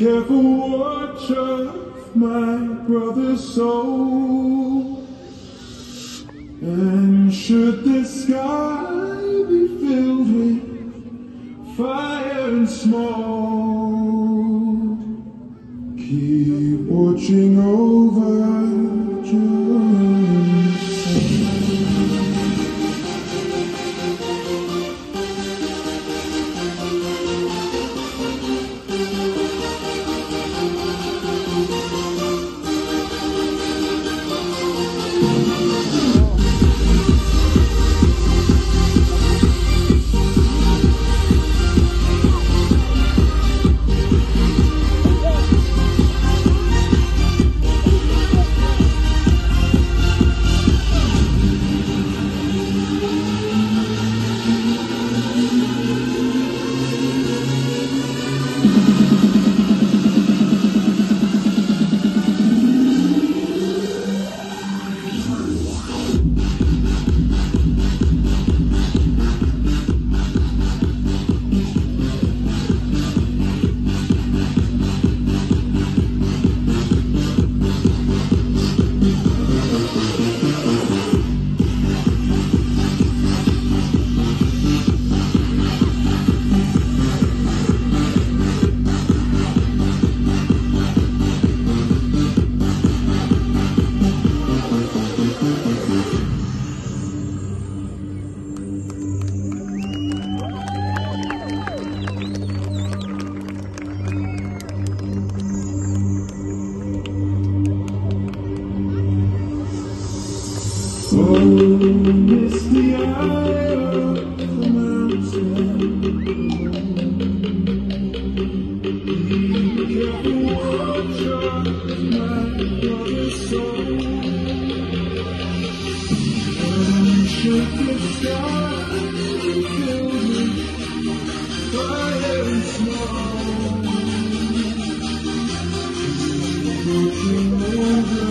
careful watch of my brother's soul. And should the sky be filled with fire and smoke, keep watching over oh, misty eye of the mountain, be careful watch of my brother's soul. And should the sky be filled with fire and smoke, looking over.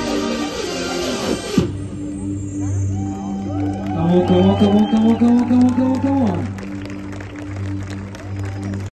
Come on, come on, come on, come on, come on, come on.